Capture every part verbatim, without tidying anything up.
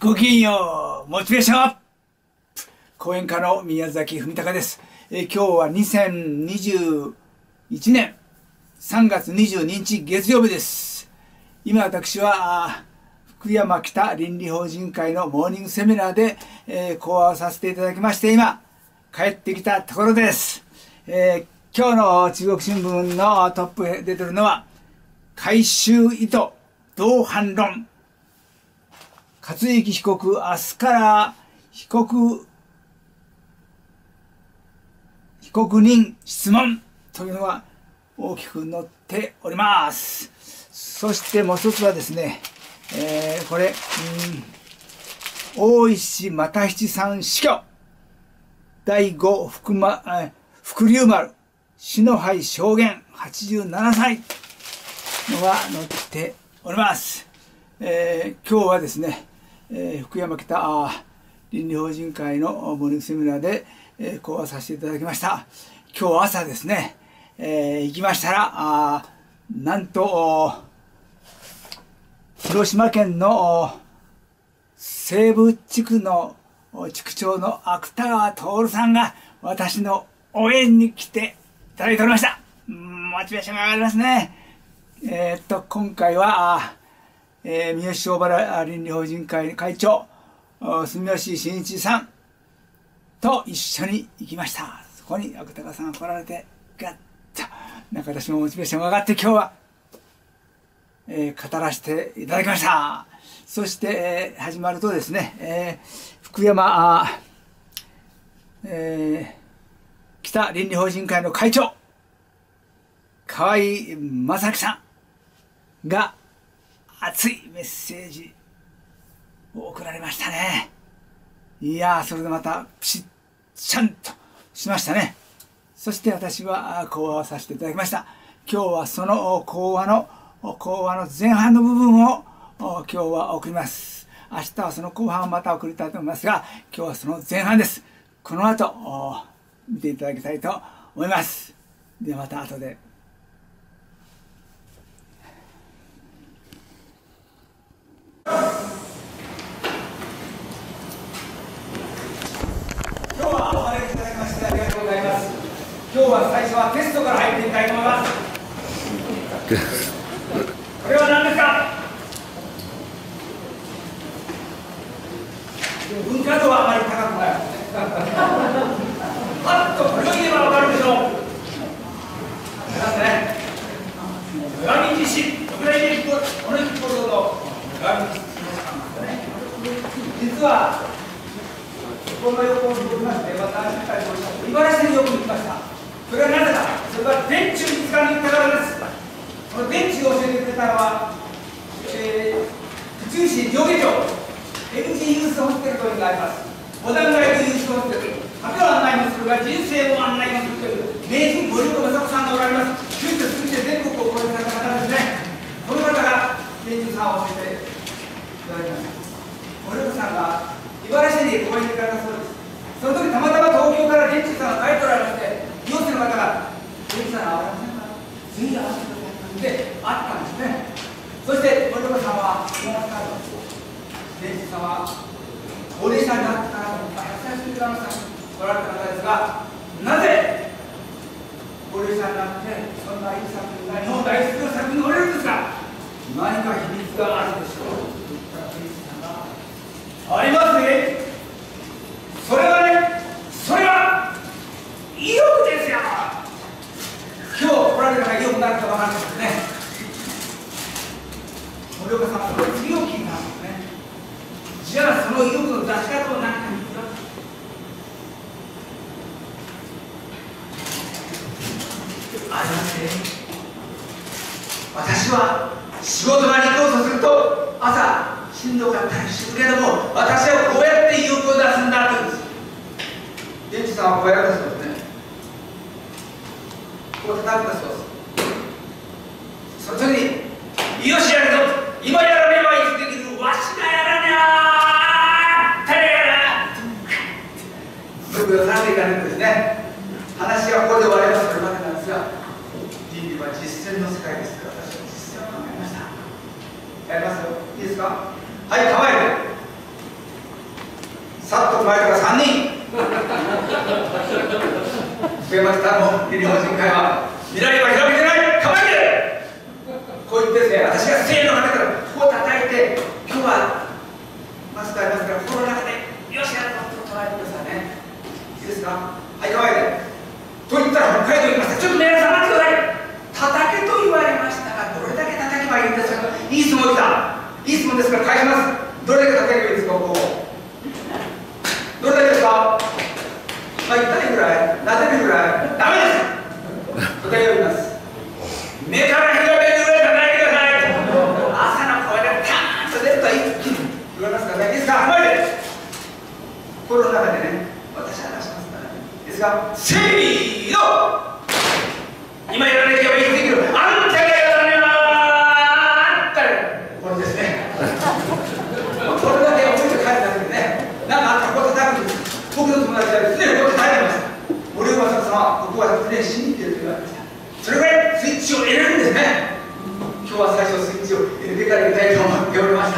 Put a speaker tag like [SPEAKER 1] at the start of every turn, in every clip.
[SPEAKER 1] ごきげんよう、モチベーションアップ講演家の宮崎文隆です。え今日はにせんにじゅういちねんさんがつにじゅうににち月曜日です。今私は福山北倫理法人会のモーニングセミナーで、えー、講話をさせていただきまして、今帰ってきたところです。えー、今日の中国新聞のトップへ出てるのは回収意図同反論、克行被告、明日から被告、被告人質問というのが大きく載っております。そしてもう一つはですね、えー、これ、うん、大石又七さん死去、だいご福間、福竜丸、死の灰証言、はちじゅうななさいのが載っております。えー、今日はですね、えー、福山北倫理法人会のモーニングセミナーで、えー、講話させていただきました。今日朝ですね、えー、行きましたら、あなんと広島県の西部地区の地区長の芥川徹さんが私の応援に来ていただいておりました。うん、モチベーションが上がりますね。えー、っと今回はえー、三好小原倫理法人会会長住吉真一さんと一緒に行きました。そこに芥川さんが来られてガッとなんか私もモチベーションが上がって今日は、えー、語らせていただきました。そして、えー、始まるとですね、えー、福山、えー、北倫理法人会の会長河合正樹さんが熱いメッセージを送られましたね。いやー、それでまたピシッちゃんとしましたね。そして私は講話をさせていただきました。今日はその講話の講話の前半の部分を今日は送ります。明日はその後半をまた送りたいと思いますが、今日はその前半です。この後見ていただきたいと思います。ではまた後で。今日は最初はテストから入っていきたいと思います。これは何ですか？文化度はあまり高くない。パッとこれを言えば分かるでしょう。なんね。裏道し、特大でこの一方の裏道し実はこの横を見まして、また茨城によく行きました。それはなぜか、それは電柱に使いに行ったからです。この電柱を教えてくれたのは、えー、府中市上下町 エルジー ユースホステルというのがあります。モダンガイドユースホステル、旅を案内もするが人生を案内もするという名人森岡雅子さんがおられます。九州福井で全国を超えた方ですね。この方が電柱さんを教えていただきました。森岡さんが茨城に講演に行かれたそうです。その時たまたま東京から電柱さんが帰っておられまして、行政の方が電柱さんが会われませんか、ぜひ会わせてくださいで会ったんですね。そして森岡さんは言われたんです。電柱さんは高齢者になった方がひゃくさい過ぎられおられた方ですが、なぜ高齢者になってそんないい作品が日本大好きな作品におれるんですか？何か秘密があるでしょうと言ったら電柱さんがありますね。それはね、それは意欲ですよ。今日来られたら意欲になるか分からないですね。森岡さんはこれ次を聞いたんですね。じゃあその意欲の出し方を何かに言ったありますね。私は仕事場に行こうとすると朝しんどかったりするけれども、私はこうやって意欲を出すんだと言うんです。電池さんはこうやるんだそうですね。こう叩くんだそうです。その時に、よしやるぞ、今やらねば生きてきる、わしがやらねば誰やらそれをさせていかないんですね。話はここで終わります。それまでなんですが、倫理は実践の世界ですから、私は実践を考えました。やりますよ。いいですか？はい、構えて。 さっと前からさんにん増えましたの日本人会は未来は広げてない構えてるこう言ってですね、私がせーのかけたらこう叩いて今日はマスクありますから心の中でよしやるぞと捉えてくださいね。いいですか。はい構えてと言ったら北海道行きました。ちょっと皆さん待ってください。叩けと言われましたがどれだけ叩けばいいんですか。いい質問だ。いい質問ですから返します。どれだけ叩けばいいですか。ここどれだけですか。まあ痛いぐらい撫でるぐらいダメです。答えを言います。目から火が出るぐらい叩いてください。朝の声でパーンと出ると一気に言われますからね。いいですか。構えて心の中でね私は話しますからね。いいですか。せーの。今やらなければ生きていける。あんたがやらねばあんたこれですねこれだけ覚えて帰るだけでね、なんかあったらこう叩くんです。僕の友達は常にこう叩いてました。俺は正様ここは常に信じていると言われました。それぐらいスイッチを入れるんですね。今日は最初スイッチを入れてからみたいと思っておりました。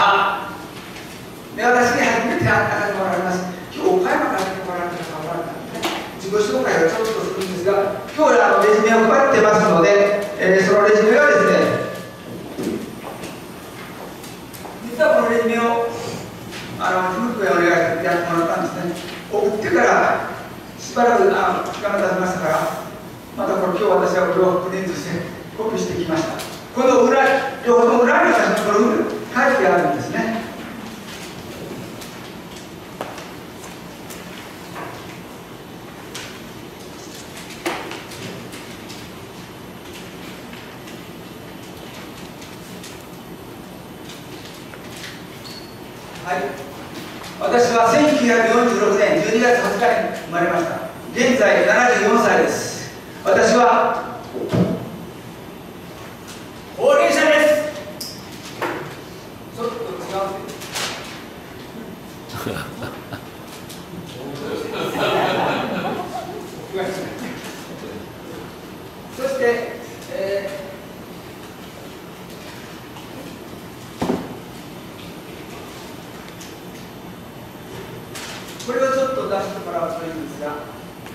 [SPEAKER 1] で私に初めて会った方もおられます。今日岡山から来てもらった方もおられたんですね。自己紹介をちょっとするんですが、今日はあのレジュメを配ってますので、えー、そのレジュメがですね、実はこのレジュメをあの古くへお願いしてやってもらったんですね。送ってからしばらくあの時間が経ちましたから、またこれ今日私はこれをプリントしてコピーしてきました。この裏、両方の裏に私のこれを書いてあるんですね。はい、私はせんきゅうひゃくよんじゅうろくねんじゅうにがつはつかに生まれました。現在ななじゅうよんさいです。私は高齢者です。ちょっと違うそして、えーこれをちょっと出してもらうといいんですが、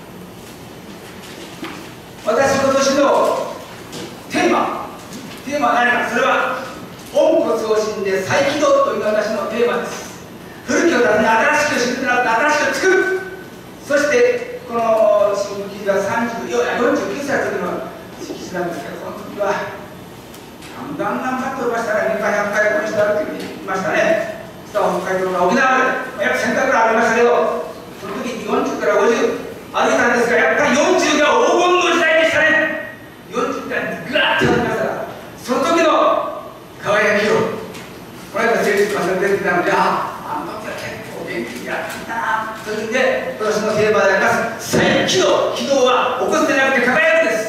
[SPEAKER 1] 私今年のテーマテーマは何か。それは温故知新で再起動という私のテーマです。古きを訪ね新しく知ってもらって新しく作る。そしてこの新聞記事はさんじゅうよんきゅうさいの時の記事なんですけど、その時はだんだん頑張っておりましたらにかいひゃっかいここにしてあると言いましたね。北海道が沖縄で約せんかいぐらいありましたけど、その時よんじゅうからごじゅう歩いたんですが、やっぱりよんじゅうが黄金の時代でしたね。よんじゅうからグラッと歩きましたら、その時の輝きをこの間先日まで出てきたので、ああ、あの時は結構元気にやっていたなというんで、今年のテーマであります再起動。起動は起こすでなくて輝くです。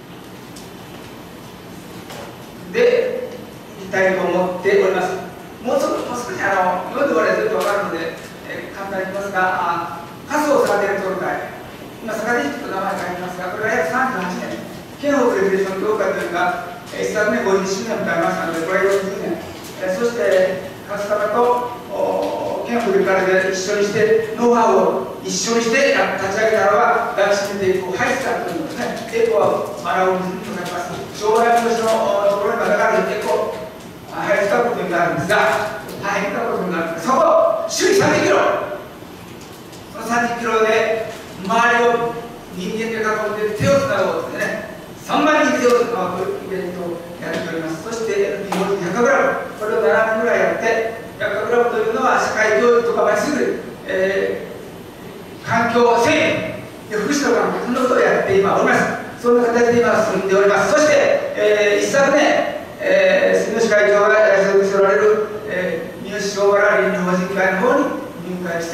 [SPEAKER 1] でいきたいと思っております。もうちょっと少しあの読んでもらえると分かるので、えー、簡単に言いますが、数を逆手に取る会、今逆手にと名前が書いてますが、これは約さんじゅうはちねん、県北レクリエーション協会というのが、えー、一昨年ごじゅっしゅうねんを迎えましたので、これはよんじゅうねん、えー、そして春日部と県北レクリエーションで一緒にして、ノウハウを一緒にして立ち上げたのは、抱きしめていくハイスターというのですね、エコを学ぶとされます。将来の人のところにまたがるエコ入ったことになるんですが、入ったことになるんですが、そこ、周囲さんじゅっキロ、そのさんじゅっキロで周りを人間で囲んで手をつなごうというね、さんまんにん手をつなぐイベントをやっております。そして エルピー 文字 ひゃくグラム、これをななねんぐらいやって、ひゃくグラムというのは社会教育とかまっすぐ、えー、環境整備、福祉とかそんなことをやって今おります。そんな形で今進んでおります。そして、えー、一昨年、えー、住吉会長が所属しておられる、えー、三好小原林法人会の方に入会して、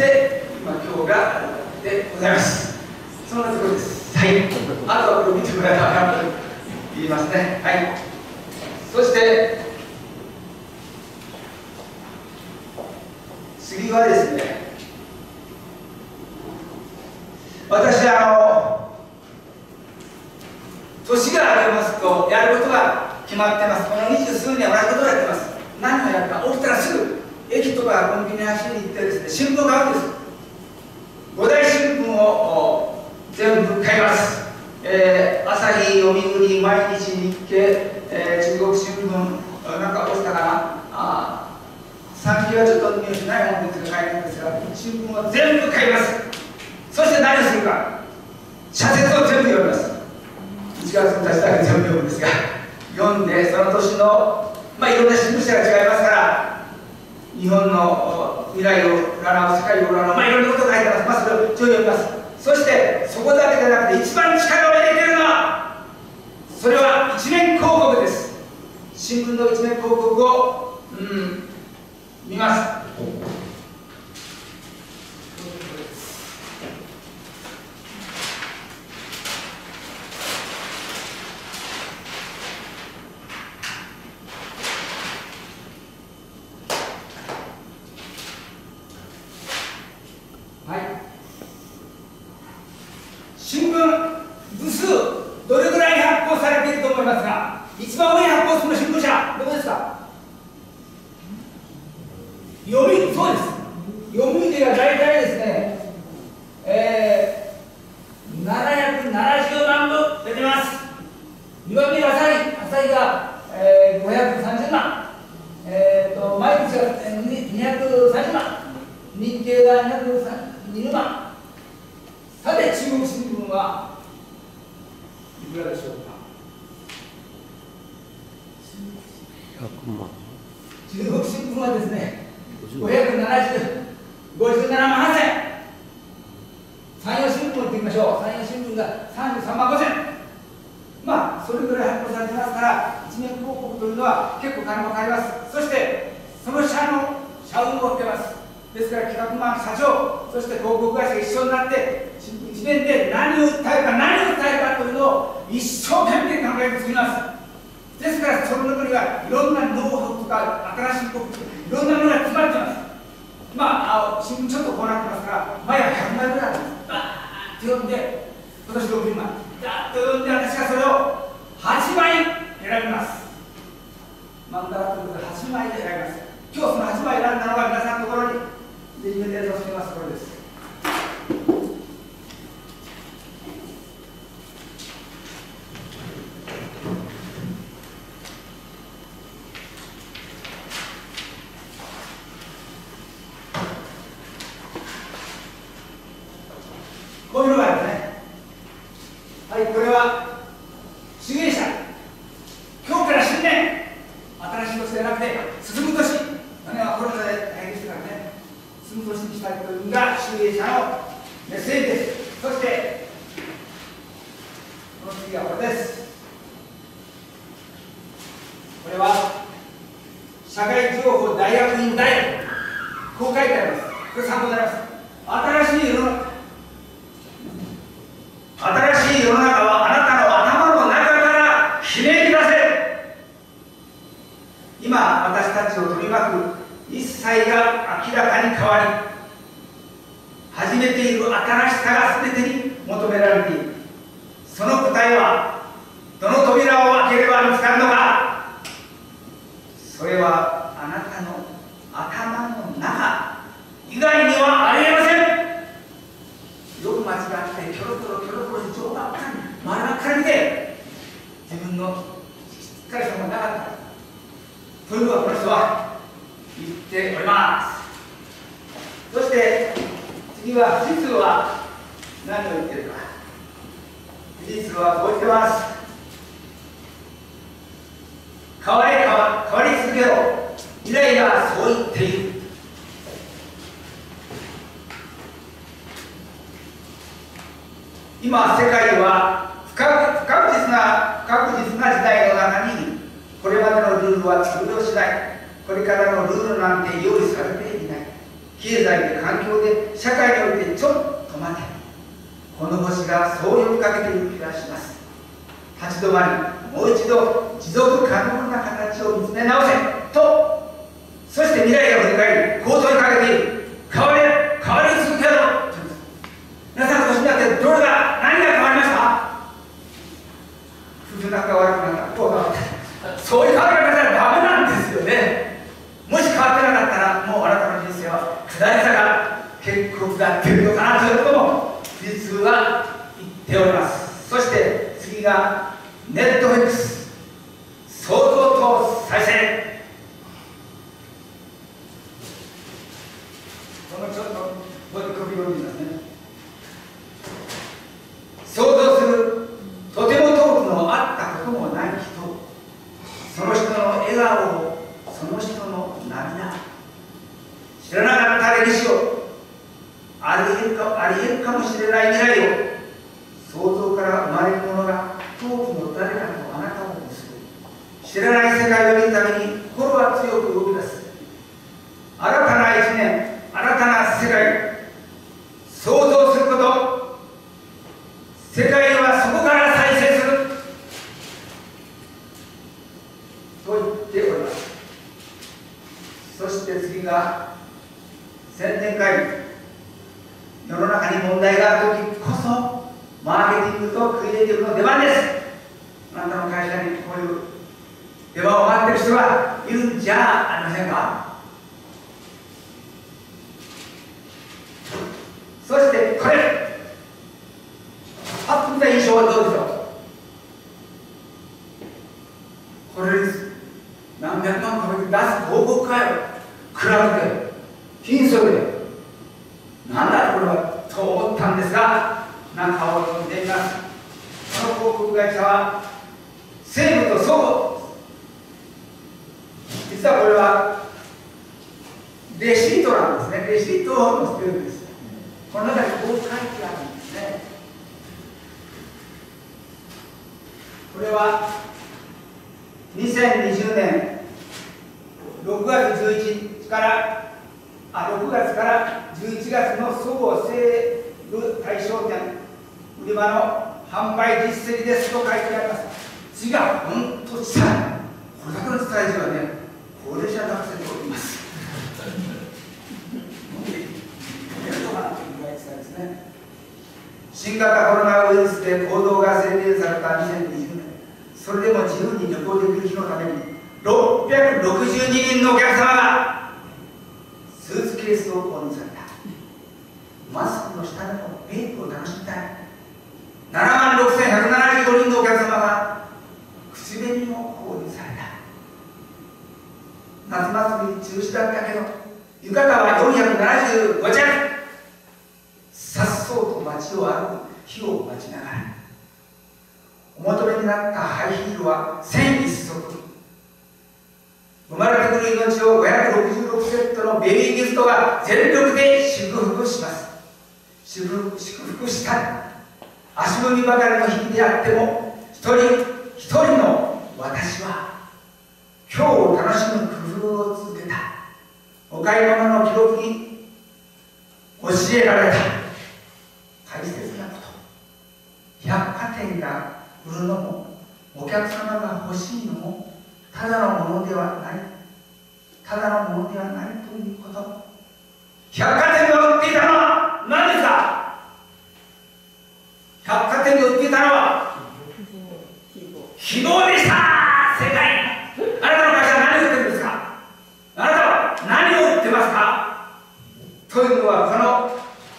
[SPEAKER 1] 今、今日がでございます。そんなところです。はい。あとはこれを見てもらえば分かると言いますね。はい。そして、次はですね、私、あの、年が明けますと、やることが決まってます。この二十数年同じことをやってます。何をやるか、起きたらすぐ駅とかコンビニに走りに行ってですね、新聞を買うんです。 書きます。えー、朝日、読売、毎日、日経、えー、中国新聞、なんか落ちたかな、あ産経はちょっとニュースないものですが書いてるんですが、新聞は全部買います。そして何をするか、社説を全部読みます。いちがつついたちだけ全部読むんですが、読んで、その年の、まあ、いろんな新聞社が違いますから、日本の未来を占う、世界を占う、まあ、いろんなことが書いてます。まあ、それを一応読みます。そして、そこだけでなくて、一番力を入れているのは、それは一面広告です。新聞の一面広告を、うん、見ます。はい。新聞部数、どれぐらい発行されていると思いますが、一番多い発行数の新聞社、どこですか？読売、そうです。読売が大体ですね、えー、ななひゃくななじゅうまんぶ出てます。にばんめが朝日、朝日が、えー、ごひゃくさんじゅうまん、えーと、毎日がにひゃくさんじゅうまん、日経がにひゃくにじゅうまん。さて、中国新聞はいくらでしょうか？
[SPEAKER 2] ひゃくまん。
[SPEAKER 1] 中国新聞はですね、ごひゃくななじゅう、ごじゅうななまんはっせん。山陽新聞を言ってみましょう。山陽新聞がさんじゅうさんまんごせん。まあ、それぐらい発行されてますから、一面広告というのは結構金もかかります。そして、その社の社運を受けます。ですから、企画マン、社長、そして広告会社が一緒になって、一面で何を訴えるか、何を訴えるかというのを一生懸命考えて作ります。ですから、その中にはいろんなノウハウとか、新しいこと、いろんなものが詰まっています。まあ、新聞ちょっとこうなってますから、前はひゃくまいぐらいあります。バーッと読んで、今年ろくじゅうまい。ガーッと読んで、私はそれをはちまい選びます。マンダラということではちまいで選びます。今日そのはちまい選んだのが皆さんのところに、で、イメージをしています。これです。こういうのがありますね。はい、これは主義者。今日から新年、新しい年ではなくて、進む年。去年はコロナで大変でしたからね、進む年にしたいというのが主義者のメッセージです。そして、この次はこれです。これは、社会情報大学院大学。こう書いてあります。これ参考になります。新しい世の中。新しい世の中はあなたの頭の中からひねり出せ。今私たちを取り巻く一切が明らかに変わり始めている新しさが全てに求められている。その答えはどの扉を開ければ見つかるのか。それはあなたの頭の中以外にはありえません。よく間違ってキョロキョロキョロキョロ上ばっかり丸ばっかり見て自分のしっかりしたものがなかったというのはこの人は言っております。そして次は富士通は何を言ってるか。富士通はこう言ってます。変われ変わ変わり続けろ。未来がそう言っている。今世界は不確実な不確実な時代の中にいる。これまでのルールは通用しない。これからのルールなんて用意されていない。経済で環境で社会においてちょっと待て。この星がそう呼びかけている気がします。立ち止まり、もう一度持続可能な形を見つめ直せと。そして未来を振り返りこう問いかけている。変われ変わり続けろ。皆さんの年になってどれが何が変わりました？夫婦仲が悪くなった、こう変わった。そういう変わり方はダメなんですよね。もし変わってなかったらもうあなたの人生は下り坂が結構下っているのかなということも富士通は言っております。 がネットフリックス創造と再生。このちょっとこうやって首を見ますね。想像するとても遠くの会ったこともない人、その人の笑顔、その人の涙、知らなかった歴史を、ありえるか、ありえるかもしれない未来を、想像から生まれるものが遠くの誰かとあなたを結ぶ。知らない世界を見るために心は強く動き出す。新たな一年、新たな世界、想像すること、世界はそこから再生すると言っております。そして次が宣伝会議。世の中に問題があるときこそマーケティングとクリエイティブの出番です。あなたの会社にこういう出番を待っている人がいるんじゃありませんか。そしてこれパッと見た印象はどうでしょう。これです。何百万かけて出す広告かよ、クラウドで金属でなんだこれはと思ったんですが、中を見てみます。この広告会社は西武とそごう。実はこれはレシートなんですね。レシートを載せてるんです。この中にこう書いてあるんですね。これはにせんにじゅうねんろくがつじゅういちにちからあろくがつからじゅういちがつのそごう西武大商店売り場の販売実績ですと書いてあります。字が本当小さい。これだけの伝え字はね、高齢者学生でおります。新型コロナウイルスで行動が制限されたにせんにじゅうねん、それでも自由に旅行できる日のためにろっぴゃくろくじゅうににんのお客様がスーツケースを購入された。マスクの下でもメイクを楽しみたい。ななまんろくせんひゃくななじゅうごにんのお客様が口紅を購入された。夏祭り中止だったけど浴衣はよんひゃくななじゅうごちゃく。さっそうと街を歩く日を待ちながら、お求めになったハイヒールはせんいっそく。生まれてくる命をごひゃくろくじゅうろくセットのベビーギフトが全力で祝福します。祝福、祝福したい。足踏みばかりの日々であっても、一人一人の私は今日を楽しむ工夫を続けた。お買い物の記録に教えられた大切なこと。百貨店が売るのもお客様が欲しいのもただのものではない、ただのものではないということ。百貨店が売っていたのは何ですか。百貨店が売っていたのは希望でした。正解。あなたの会社は何を売ってるんですか。あなたは何を売ってますかというのはこの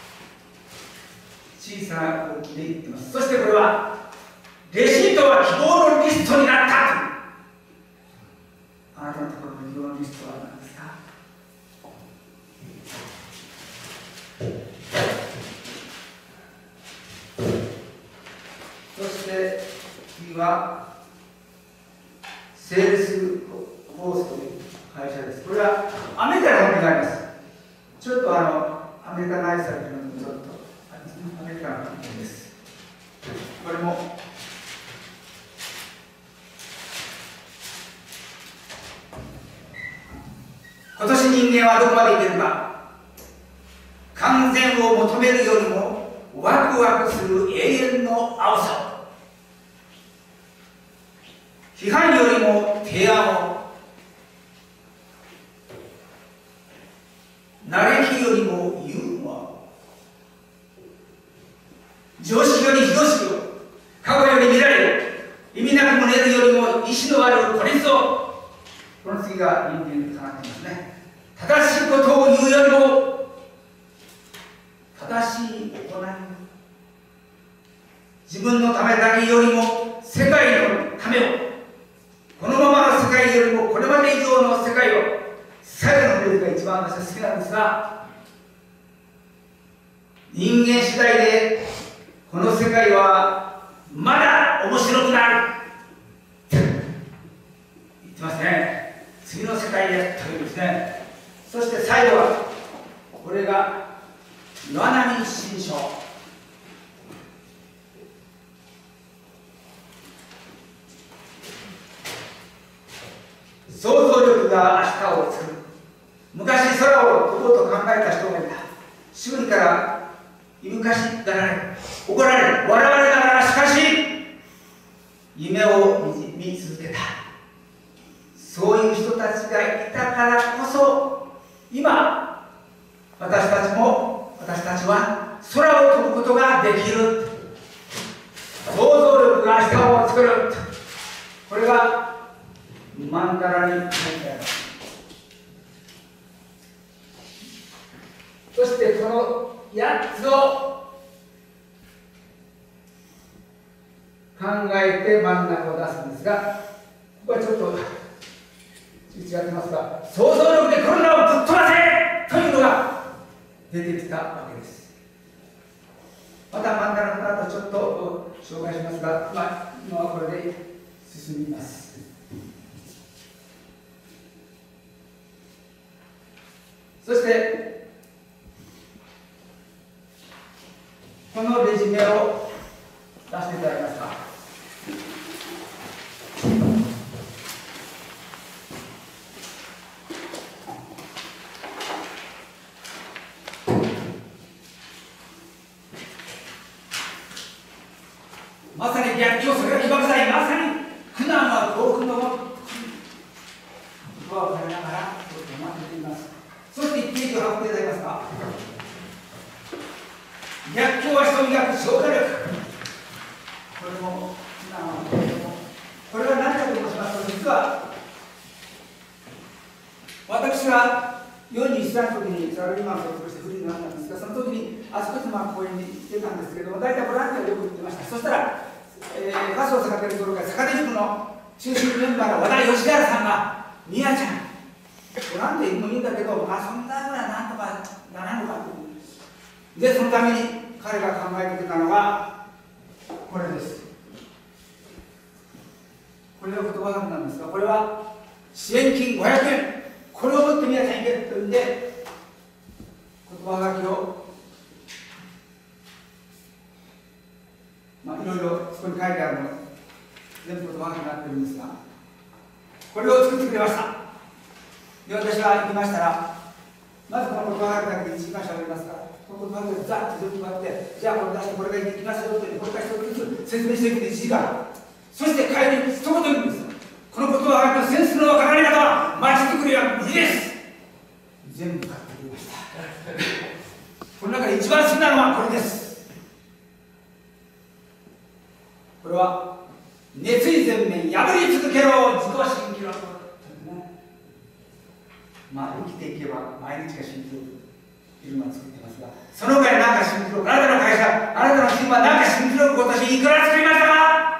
[SPEAKER 1] 小さな大きで言ってます。そしてこれはレシートは希望のリストになったという。あなたのところの希望のリストは何ですか。そして次はセールスコースという会社です。これはアメリカの本になります。ちょっとあのアメリカの愛されているのとちょっとアメリカの本です。これも今年人間はどこまでいけるか。完全を求めるよりもワクワクする永遠の青さを、批判よりも提案を、嘆きよりもユーモアを、常識より非常識を、過去より未来を、意味なくもねるよりも意志のある孤立を。この次が人間にかなっていますね。正しいことを言うよりも正しい行いを、自分のためだけよりもが一番私は好きなんですが、人間次第でこの世界はまだ面白くなるって言ってますね。次の世界へというんですね。そして最後はこれが岩波新書。想像力が明日を作る。昔空を飛ぼうと考えた人がいた。周囲からいぶかしがられ、怒られ、笑われながら、しかし夢を見, 見続けた。そういう人たちがいたからこそ、今私たちも私たちは空を飛ぶことができる。想像力が明日を作る。これがマンタラに書いてある。そしてこのやっつを考えて真ん中を出すんですが、ここはちょっと違ってますが、想像力でコロナをぶっ飛ばせというのが出てきたわけです。また真ん中の後ちょっと紹介しますが、まあ、今はこれで進みます。そしてこのレジュメを出していただけますか。まさに逆境、それが起爆剤、まさに苦難は遠くの言葉をされながらちょっと待っています。そして一ページを貼っていただけますか。逆境は人磨く消化力。これも苦難は遠くの、これは何かと申しますと、実は私はよんじゅういっさいの時にサラリーマンを卒業してフリーになったんですが、その時にあちこちまあ公園に行ってたんですけれども、大体ボランティアでよく行ってました。そしたら、えー、バスを使っているところから坂出塾の中心メンバーの和田義治さんが「みやちゃん、ボランティアもいいんだけど、まあそんなぐらいなんとかならんのか」と。で、そのために彼が考えてくれたのがこれです。これは言葉書きなんですが、これは支援金ごひゃくえん、これを持ってみやちゃんいけというんで、言葉書きを、まあ、いろいろそこに書いてあるの全部言葉書きになってるんですが、これを作ってくれました。で、私は行きましたら、まずこの言葉書きだけでいちじかんしゃべりますから、この言葉書きでざっと全部こうやって、じゃあこれ出してこれがいきますよという、これから一つずつ説明していくでいちじかん。そして帰りに一言言うんです。この言葉書きのセンスのわからない方は町づくりは無理です。全部書いてくれました。この中で一番好きなのはこれです。これは熱意全面破り続けろ自己新記録、ね、まあ生きていけば毎日が新記録いるのを作ってますが、そのぐらい何か新記録、あなたの会社、あなたのチームは何か新記録を今年いくら作りましたか。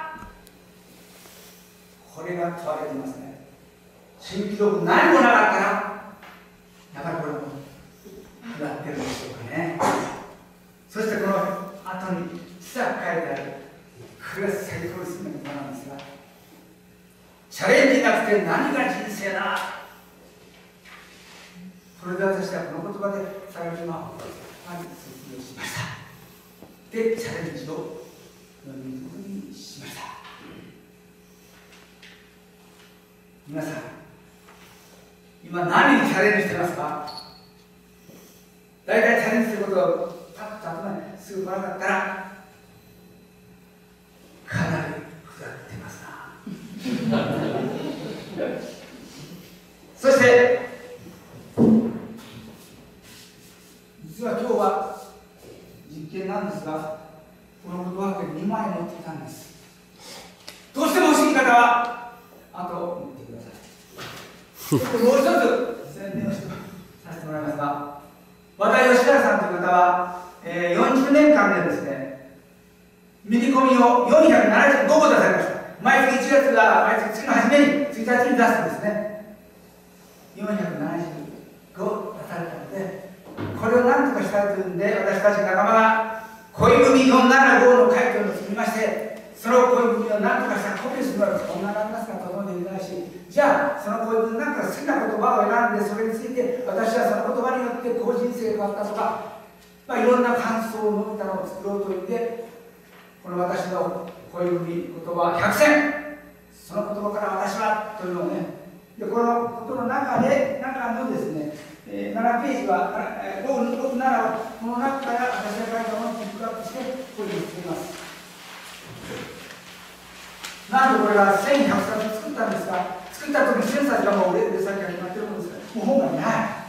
[SPEAKER 1] これが問われていますね。新記録何もなかったらやっぱりこれもやってるんでしょうかね。そしてこの後に小さく書いてある、これが最高に好きな言葉なんですが、チャレンジなくて何が人生だ。これで私はこの言葉でサラリーマンを卒業しました。で、チャレンジを読むことにしました。皆さん、今何にチャレンジしてますか。大体チャレンジすることをパッと頭にすぐ来なかったらかなりふざけてますな。そして実は今日は実験なんですが、この言葉をにまい持ってきたんです。どうしても欲しい方はあと持ってください。そしてもう一つ宣伝をさせてもらいますが、和田義治さんという方は、えー、よんじゅうねんかんでですね、ミニコミをよんひゃくななじゅうごこ出されました。毎月いちがつが毎月月の初めについたちに出すんですね。よんひゃくななじゅうごせるんで、私たち仲間が恋文よんななごの回答を作りまして、その恋文を何とかしたらコピーするのはこんななんですかと思うできないし、じゃあその恋文なんか好きな言葉を選んで、それについて私はその言葉によってこう人生が変わったとか、まあ、いろんな感想を述べたのを作ろうといって、この私の恋文言葉ひゃくせん、その言葉から私はというのをね、でこのことの中で、中のですね、えー、ななページは、えー、ろく、ななはこの中から私が書いたものをピックアップしてこれに作ります。なんとこれはせんひゃくさつ作ったんですが、作った時にせんさつがもう売れるさっきは決まってるものですから、もう本がない。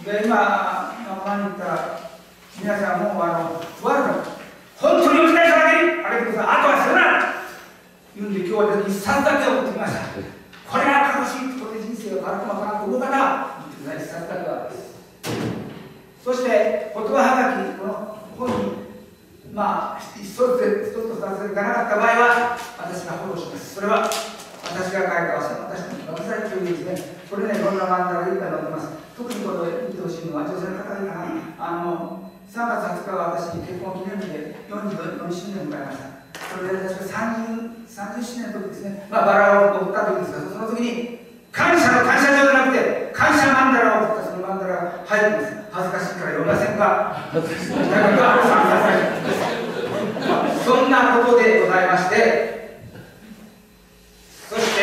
[SPEAKER 1] で、今、仲間に言ったら、皆さんもうあの、不安だ。本当にお期待しただけにあげてください。あとはさよなら言うんで、今日はですね、いっさつだけを持ってきました。これが楽しい、これで人生が変わるかもわからんと思うから言ってください。いっさつだけはです。そして言葉はがき、この本にまあ一つで一つと二つでいかなかった場合は私がフォローします。それは私が書いた私の私のというですね、これね、いろんな漫画がいっぱい載ってます。特にこれ見てほしいのは女性の方にかな、あのさんがつはつかは私結婚記念日でよんじゅうよんしゅうねんを迎えました。それで私がさんじゅう、さんじゅうしゅうねんの時ですね、まあ、バラを送った時ですが、その時に感謝の感謝状じゃなくて感謝マンダラを送ったそのマンダラが入ってます。恥ずかしいから読みませんか？そんなことでございまして、そして、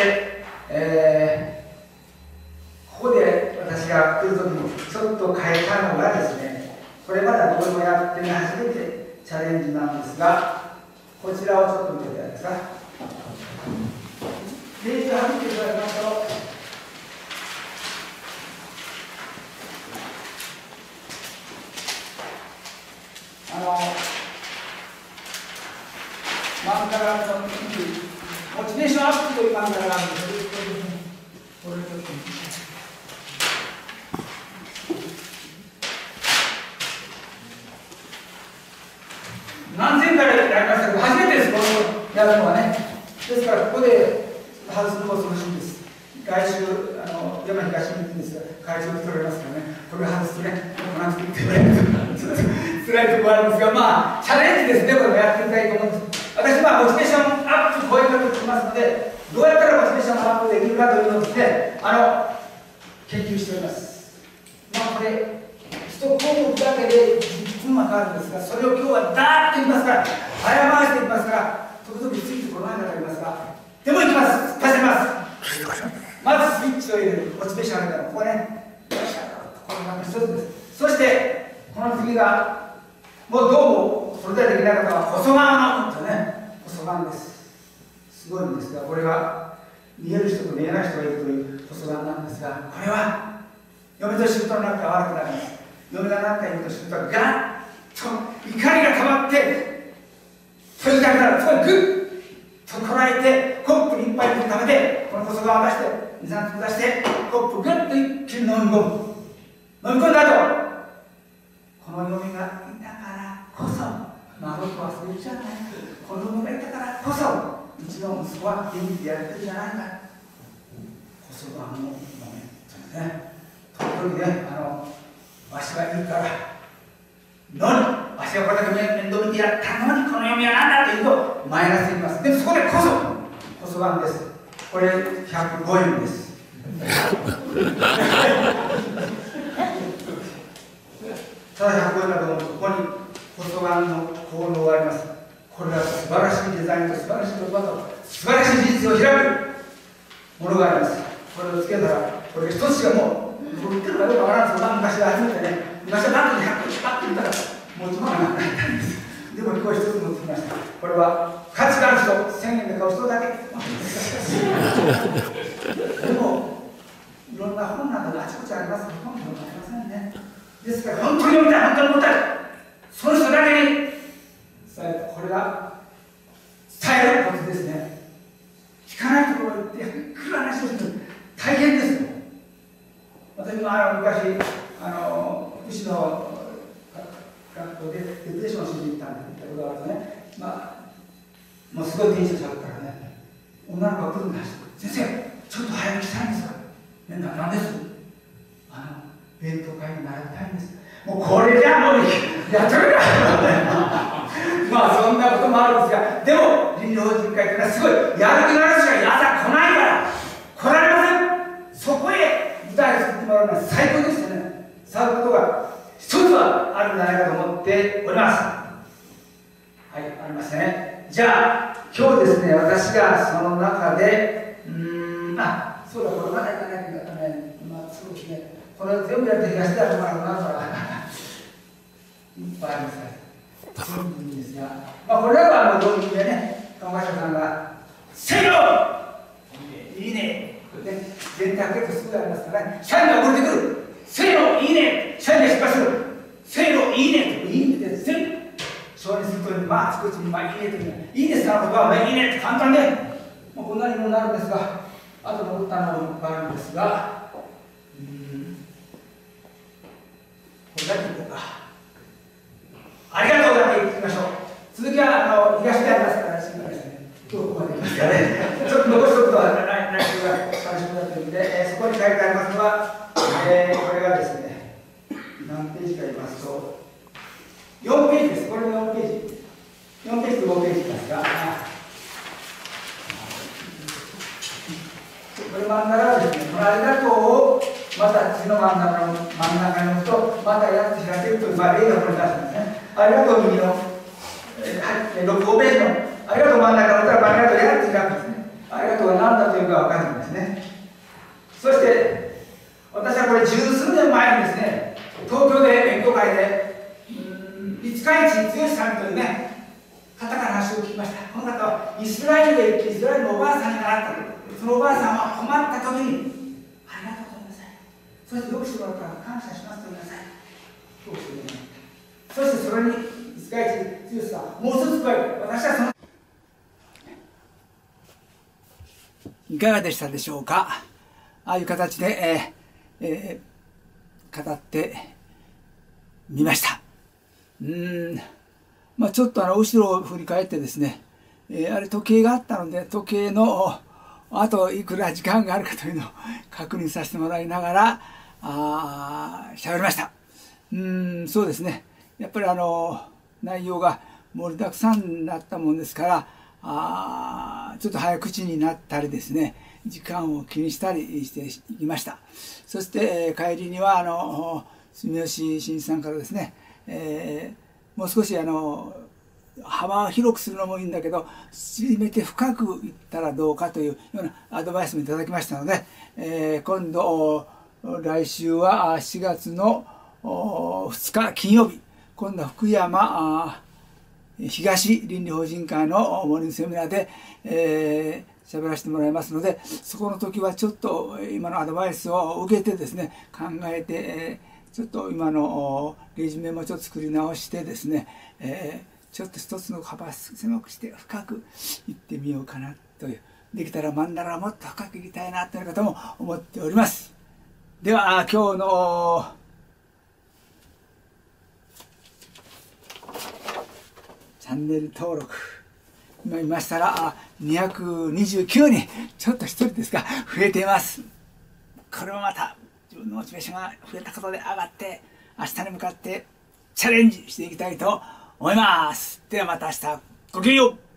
[SPEAKER 1] えー、ここで私が来る時にちょっと変えたのがですね、これまだどれもやってみ初めてチャレンジなんですが、こちらをちょっと見ていただけますか。ページを貼っていただきますと、あのマンダラのモチベーションアップというマンダラがあるんです。これちょっと何千回やりましたけど、初めてです、このやるのはね。ですから、ここで外すのも恐ろしいんです。来週、あの山東に行くんですが、会場に取られますからね、これを外すとね、もうなんて言ってもらえると辛いところあるんですが、まあ、チャレンジですね、これもやってみたいと思うんです。私はモチベーションアップ、こういうことを言ってますので、どうやったらモチベーションアップできるかというのをですね、あの研究しております。まあ、これ、一項目だけでじゅっぷんはかかるんですが、それを今日はダーッといきますから、早回していきますから、時々ついてこの間がありますが、でもいきます、出せます。まずスイッチを入れる、モチベーション上げたら、ここね、よっしゃ、これが一つです。そして、この次が、もうどうも、それではできない方は、細眼のとね、細眼です。すごいんですが、これが、見える人と見えない人がいるという細眼なんですが、これは、嫁と仕事の中が悪くなります。嫁が何回言うと仕事がガッと怒りが溜まって、閉じたくなる。つまり、グッとこらえて、コップに一杯分食べて、この細眼を出して、に、さんぷん出して、コップグッと一気に飲み込む。飲み込んだ後、この嫁がいたからこそ、孫と遊べるじゃないか。この嫁がいたからこそ、うちの息子は元気でやってるじゃないか。細眼の嫁ですね。時々ね、あの、わしはいいから、のに、わしはこれだけ面倒見てやったのに、この嫁は何だというと、マイナスでいきます。でもそこでこそ、細眼です。これ、ひゃくごえんです。ただひゃくごえんだと思うと、ここに細眼の効能があります。これは素晴らしいデザインと素晴らしい言葉と素晴らしい人生を開くものがあります。これをつけたら、これ一つしかもう、僕言ってるかどうかわからんですけど、昔は初めてね、昔はバッグでひゃくえんパッと言ったら、もうつまらなくなったんです。でも、これ一つ持ってきました。これは価値がある人、せんえんで買う人だけ。でも、いろんな本などがあちこちありますけど、本もありませんね。ですから、本当に読みたい、本当に思ったい。その人だけに伝える。これが伝えることですね。聞かないところに行って、来る話をする。大変ですよ。私もあの昔、あの福祉の学校でデプレッションをしに行ったんで、行ったことがあるとね、まあ、もうすごいテンション下がったからね、女の子が来るんだし、先生、ちょっと早く来たいんですよ。ね、ななんですあの勉強会に並びたいんです。もうこれじゃもうやっとるかまあそんなこともあるんですが、でも倫理法人会というのはすごいやる気のある人が朝来ないから来られません。そこへ舞台を作ってもらうのは最高ですよね。そういうことが一つはあるんじゃないかと思っております。はい、ありますね。じゃあ今日ですね、私がその中でうーんあそうだ、これまだいかないけどね、まあそうですね、これ全部やって東ではもらうなからいっぱいありますから全部いいんですが、まあ、これらはあの導入でね、看護師さんが「せよ!」いいね、これね、全体開けてすぐありますからね、社員が降りてくる、せよいいね、社員が失敗する、せよいいねといいねで全部承認するとに、まあ、あちこちに、まあ、いいねというのは、いいですから、僕は、まあ、いいねって簡単で、もうこんなにもなるんですが、あと残ったのもいっぱいあるんですが、うーん、これだけいこうか。ありがとうだけ言ってみましょう。続きは、あの、東でありますから、すみません。今日ここまで来ますからね。ちょっと残すことはない、ない人が楽しみだというので、えー、そこに書いてありますのは、えー、これがですね、何ページか言いますと、よんページです。これもよんページ。よんページとごページですが、これ真ん中ですね、このありがとうをまた次の真ん中の真ん中に置くと、またやって開けるという、まあ、例がこれ出すんですね。ありがとう右の、えー、ろく、ごページの、ありがとう真ん中に置いたら、ありがとうやって開くんですね。ありがとうが何だというか分かるんですね。そして、私はこれ十数年前にですね、東京で勉強会で、五日市剛さんというね、方から話を聞きました。この方はイスラエルへ行って、イスラエルのおばあさんに習ったと。そのおばあさんは困った時に、ありがとうございなさい。そしてよくしてもらったら感謝しますと言いなさい。よくしてもらった。そしてそれに、五日市剛さん、もう一つ加えて、私はその。いかがでしたでしょうか。ああいう形で、えーえー、語ってみました。うーん、まあ、ちょっとあの後ろを振り返ってですね、えー、あれ時計があったので、時計のあといくら時間があるかというのを確認させてもらいながらあしゃべりました。うーん、そうですね、やっぱりあの内容が盛りだくさんになったもんですから、あちょっと早口になったりですね、時間を気にしたりしていました。そして、えー、帰りにはあの住吉新さんからですね、えー、もう少しあの幅を広くするのもいいんだけど、縮めて深くいったらどうかというようなアドバイスもいただきましたので、えー、今度来週はしがつのふつか金曜日、今度は福山東倫理法人会のモーニングセミナーで、えー、喋らせてもらいますので、そこの時はちょっと今のアドバイスを受けてですね、考えて、えー、ちょっと今のレジュメもちょっと作り直してですね、えーちょっと一つの幅狭くして深くいってみようかなという、できたら真ん中はもっと深くいきたいなということも思っております。では今日のチャンネル登録今見ましたらにひゃくにじゅうきゅうにん、ちょっと一人ですが増えています。これもまた自分のモチベーションが増えたことで上がって、明日に向かってチャレンジしていきたいと思います。ではまた明日、ごきげんよう。